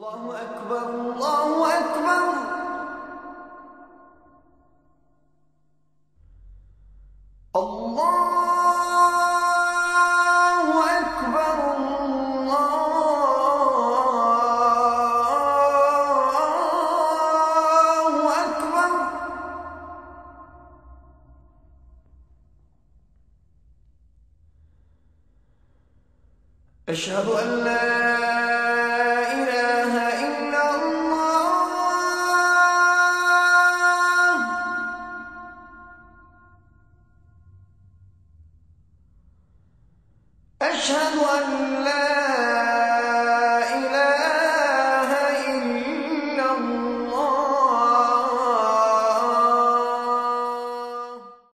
الله أكبر الله أكبر. الله أكبر الله أكبر. أشهد أن لا إله إلا الله. أشهد أن